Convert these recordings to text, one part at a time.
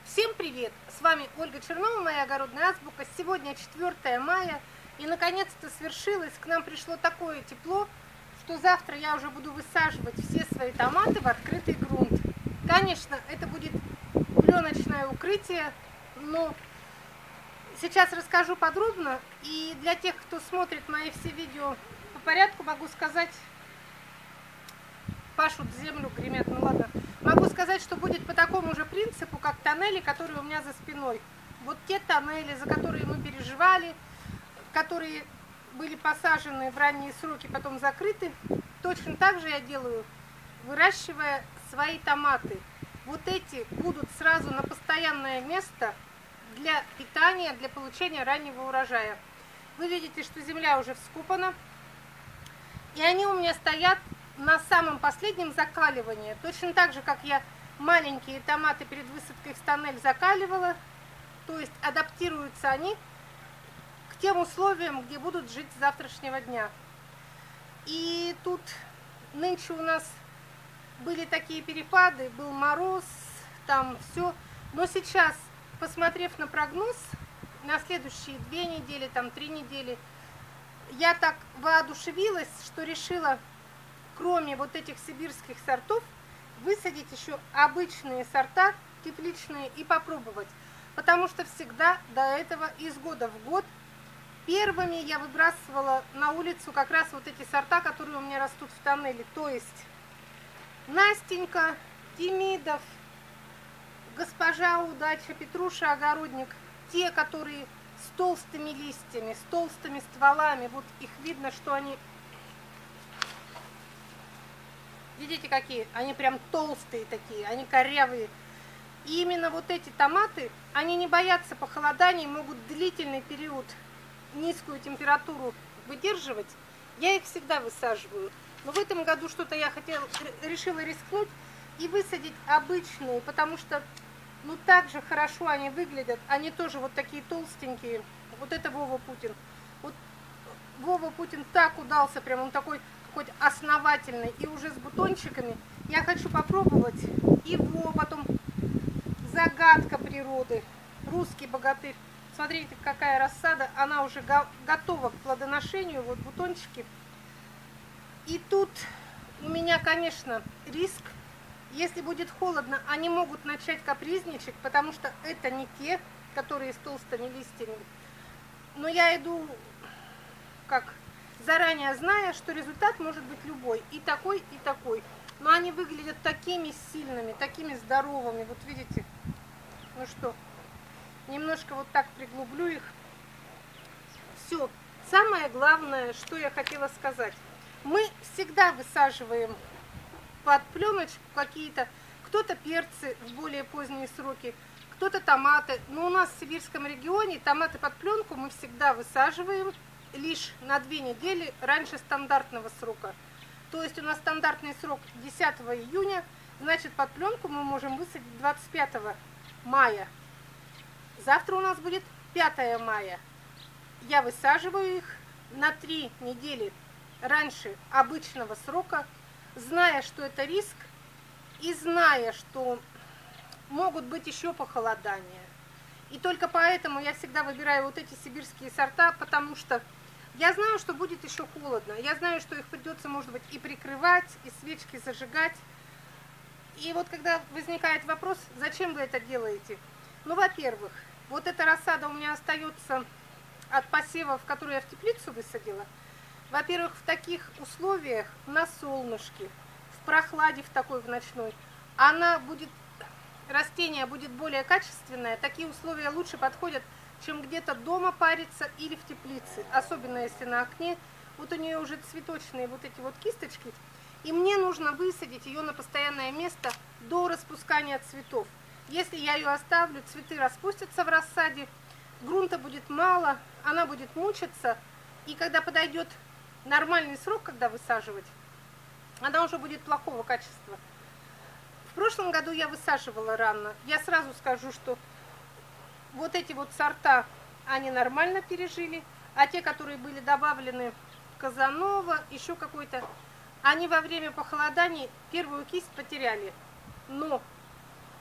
Всем привет! С вами Ольга Чернова, моя огородная азбука. Сегодня 4 мая, и наконец-то свершилось. К нам пришло такое тепло, что завтра я уже буду высаживать все свои томаты в открытый грунт. Конечно, это будет пленочное укрытие, но сейчас расскажу подробно. И для тех, кто смотрит мои все видео по порядку, могу сказать... Пашут землю, гремят, ну ладно. Могу сказать, что будет по такому же принципу, как тоннели, которые у меня за спиной. Вот те тоннели, за которые мы переживали, которые были посажены в ранние сроки, потом закрыты, точно так же я делаю, выращивая свои томаты. Вот эти будут сразу на постоянное место для питания, для получения раннего урожая. Вы видите, что земля уже вскопана, и они у меня стоят на самом последнем закаливании. Точно так же, как я маленькие томаты перед высадкой в тоннель закаливала. То есть адаптируются они к тем условиям, где будут жить с завтрашнего дня. И тут нынче у нас были такие перепады, был мороз, там все. Но сейчас, посмотрев на прогноз, на следующие 2 недели, там 3 недели, я так воодушевилась, что решила, кроме вот этих сибирских сортов, высадить еще обычные сорта, тепличные, и попробовать. Потому что всегда до этого из года в год первыми я выбрасывала на улицу как раз вот эти сорта, которые у меня растут в тоннеле. То есть Настенька, Демидов, Госпожа Удача, Петруша Огородник. Те, которые с толстыми листьями, с толстыми стволами. Вот их видно, что они... Видите, какие? Они прям толстые такие, они корявые. И именно вот эти томаты, они не боятся похолоданий, могут длительный период низкую температуру выдерживать. Я их всегда высаживаю. Но в этом году что-то я решила рискнуть и высадить обычные, потому что, ну, так же хорошо они выглядят. Они тоже вот такие толстенькие. Вот это Вова Путин. Вот Вова Путин так удался, прям он такой... какой-то основательный и уже с бутончиками. Я хочу попробовать его, потом Загадка природы, Русский богатырь. Смотрите, какая рассада, она уже готова к плодоношению, вот бутончики. И тут у меня, конечно, риск. Если будет холодно, они могут начать капризничать, потому что это не те, которые с толстыми листьями. Но я иду как... заранее зная, что результат может быть любой, и такой, и такой. Но они выглядят такими сильными, такими здоровыми. Вот видите? Ну что, немножко вот так приглублю их. Все. Самое главное, что я хотела сказать. Мы всегда высаживаем под пленочку какие-то, кто-то перцы в более поздние сроки, кто-то томаты. Но у нас в сибирском регионе томаты под пленку мы всегда высаживаем лишь на 2 недели раньше стандартного срока. То есть у нас стандартный срок 10 июня, значит под пленку мы можем высадить 25 мая. Завтра у нас будет 5 мая. Я высаживаю их на 3 недели раньше обычного срока, зная, что это риск, и зная, что могут быть еще похолодания. И только поэтому я всегда выбираю вот эти сибирские сорта, потому что я знаю, что будет еще холодно. Я знаю, что их придется, может быть, и прикрывать, и свечки зажигать. И вот когда возникает вопрос, зачем вы это делаете? Ну, во-первых, вот эта рассада у меня остается от посевов, которые я в теплицу высадила. Во-первых, в таких условиях, на солнышке, в прохладе в такой, в ночной, растение будет более качественное. Такие условия лучше подходят, чем где-то дома париться или в теплице. Особенно если на окне. Вот у нее уже цветочные вот эти вот кисточки. И мне нужно высадить ее на постоянное место до распускания цветов. Если я ее оставлю, цветы распустятся в рассаде, грунта будет мало, она будет мучиться. И когда подойдет нормальный срок, когда высаживать, она уже будет плохого качества. В прошлом году я высаживала рано. Я сразу скажу, что вот эти вот сорта, они нормально пережили, а те, которые были добавлены Казанова, еще какой-то, они во время похолоданий первую кисть потеряли. Но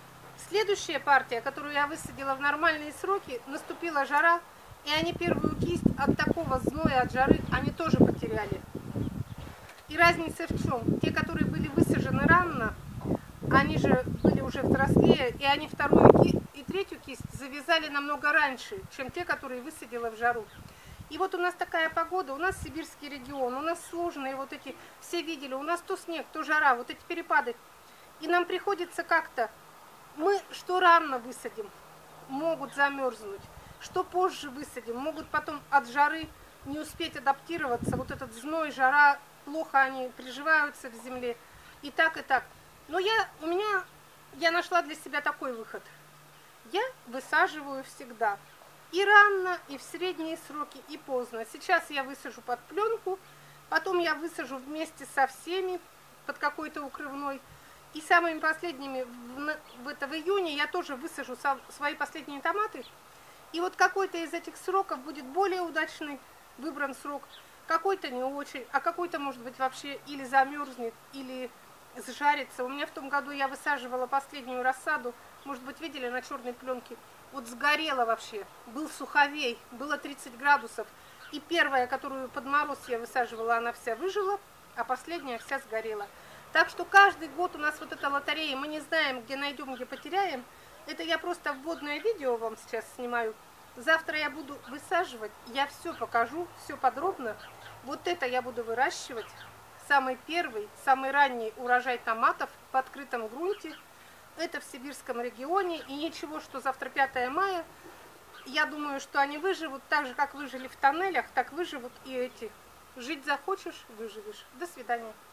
Следующая партия, которую я высадила в нормальные сроки, наступила жара, и они первую кисть от такого зноя, от жары, они тоже потеряли. И разница в чем? Те, которые были высажены рано, они же были уже взрослее, и они вторую и третью кисть завязали намного раньше, чем те, которые высадила в жару. И вот у нас такая погода, у нас сибирский регион, у нас сложные вот эти, все видели, у нас то снег, то жара, вот эти перепады. И нам приходится как-то, мы что рано высадим, могут замерзнуть, что позже высадим, могут потом от жары не успеть адаптироваться, вот этот зной, жара, плохо они приживаются в земле, и так, и так. Но я нашла для себя такой выход. Я высаживаю всегда. И рано, и в средние сроки, и поздно. Сейчас я высажу под пленку, потом я высажу вместе со всеми под какой-то укрывной. И самыми последними в июне я тоже высажу свои последние томаты. И вот какой-то из этих сроков будет более удачный выбран срок, какой-то не очень, а какой-то, может быть, вообще или замерзнет, или сжарится. У меня в том году я высаживала последнюю рассаду, может быть, видели на черной пленке. Вот сгорела вообще, был суховей, было 30 градусов. И первая, которую под мороз я высаживала, она вся выжила, а последняя вся сгорела. Так что каждый год у нас вот эта лотерея, мы не знаем, где найдем, где потеряем. Это я просто вводное видео вам сейчас снимаю. Завтра я буду высаживать, я все покажу, все подробно. Вот это я буду выращивать. Самый первый, самый ранний урожай томатов в открытом грунте. Это в сибирском регионе, и ничего, что завтра 5 мая, я думаю, что они выживут так же, как выжили в тоннелях, так выживут и эти. Жить захочешь — выживешь. До свидания.